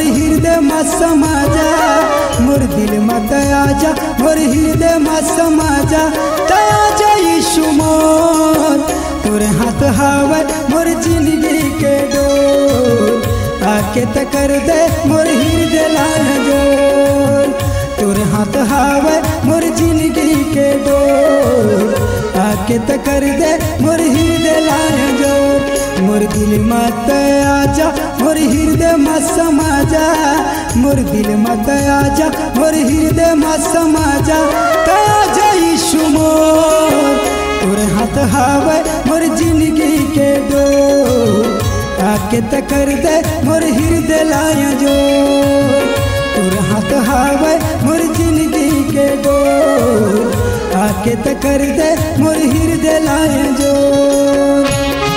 हृदय में समा जा, मोर दिल में दया जा, मोर हृदय में समा जा, दया जा यीशु मोर। तोरे हाथ हावे मोर जिंदगी के डोर, आके त कर दे मोर हृदय लाया जोर। तोरे हाथ हावे मोर जिंदगी के डोर, आके त कर दे मोर हृदय लाया जोर। मोर दिल में दया जा, मोर हृदय में समा जा, मोर दिल में दया जा, मोर हृदय में समा जा, दया जा यीशु मोर। तोरे हाथ हावे मोर जिंदगी के डोर, आके त कर दे मोर हृदय लाया जोर। तोरे हाथ हावे मोर जिंदगी के डोर, आके त कर दे मोर हृदय लाया जोर।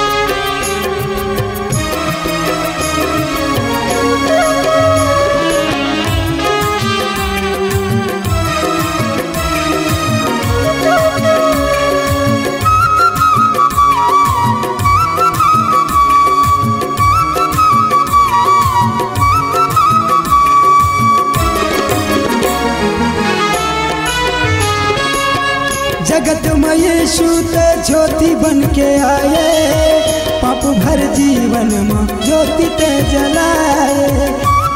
जगत में यीशु ते ज्योति बन के आए, पाप भर जीवन में ज्योति ते जलाए।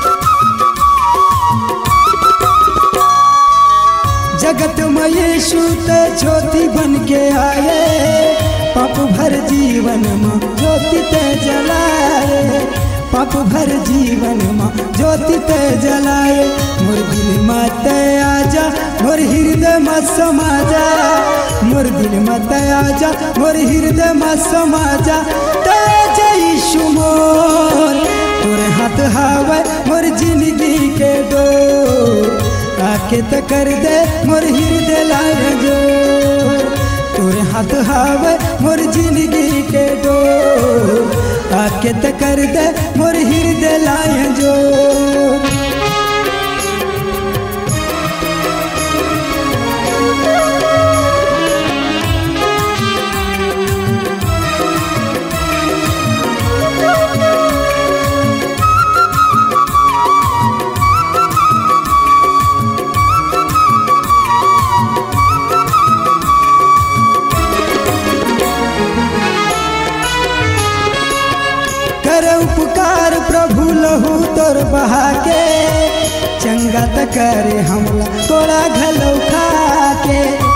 जगत में यीशु ते ज्योति बन के आए, पाप भर जीवन में ज्योति ते जलाए। पाप भर जीवन में ज्योति ते जलाए। मोर दिल में दया जा, मोर हृदय में समा जा, मोर दिल में दया जा, मोर हृदय में समा जा, दया जा यीशु मोर। तोरे हाथ हावे मोर जिंदगी के डोर, आके त कर दे मोर हृदय लाया जोर। तोरे हाथ हावे मोर जिंदगी के डोर, आके त कर दे मोर हृदय लाया जोर। कर उपकार प्रभु लहू तोर बहा के, चंगा त करे हमला तोरा घलौ खा के।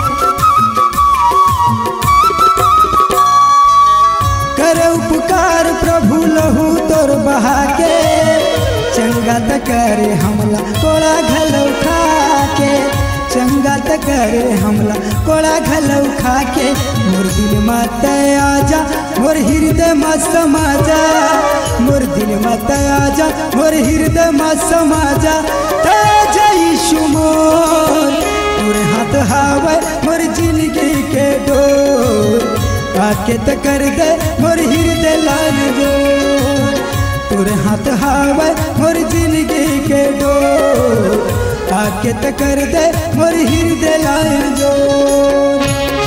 कर उपकार प्रभु लहू तोर बहा के, चंगा त करे हमला तोरा घलौ खा के। चंगा त करे हमला कोड़ा घलौ खा के। मोर दिल में दया जा, मोर हृदय में समा जा, मोर दिल में दया जा, मोर हृदय में समा जा, दया जा यीशु मोर। तोरे हाथ हावे मोर जिंदगी के डोर, आके त कर दे मोर हृदय लाया जोर। तोरे हाथ हावे मोर जिंदगी के डोर, आके त कर दे मोर हृदय लाया जोर।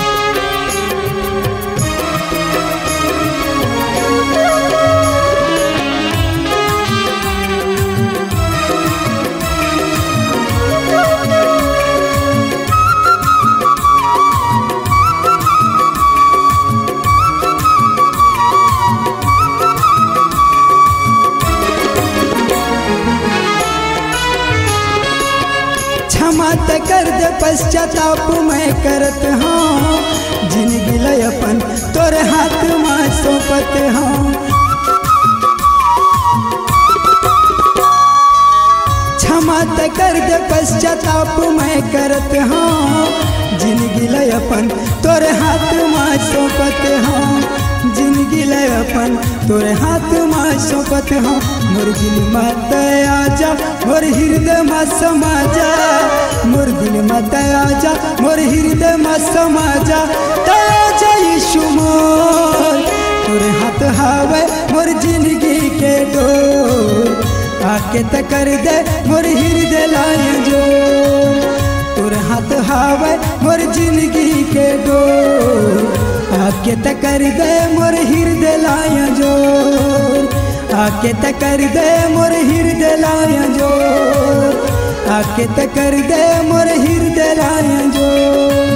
क्षमा त कर दे पश्चाताप मैं करत हूँ, जिंदगी लय अपन तोरे हाथ में सौंपत हूँ। क्षमा त कर दे पश्चाताप मैं करत हूँ, जिंदगी लय अपन तोरे हाथ में सौंपत हूँ। जिंदगी लय अपन तोरे हाथ में सौंपत हूँ। मोर दिल में दया जा, मोर हृदय में समा जा, मोर दिल में दया जा, मोर हृदय में समा जा, दया जा यीशु मोर। तोरे हाथ हावे मोर जिंदगी के डोर, आके त कर दे मोर हृदय लाया जोर। तोरे हाथ हावे मोर जिंदगी के डोर, आके त कर दे मोर हृदय लाया जोर। आके त कर दे मोर हृदय लाया जो, आके त कर दे मोर हृदय लाया जो।